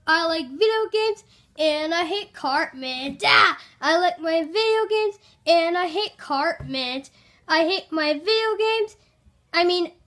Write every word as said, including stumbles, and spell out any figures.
I like video games and I hate Cartman. Ah! I like my video games and I hate Cartman. I hate my video games. I mean,